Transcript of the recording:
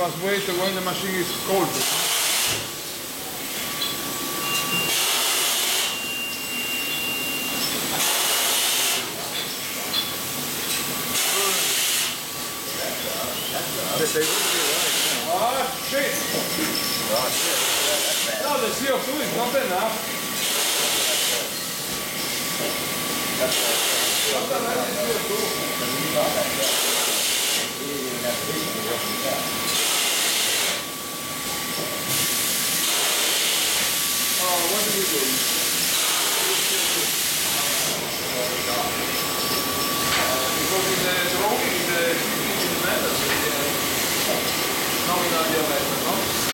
must wait when the machine is cold. Ah, shit! No, the CO2 is not enough. Oh, what do we do? Because in the drawing, in the metal, nominal diameter.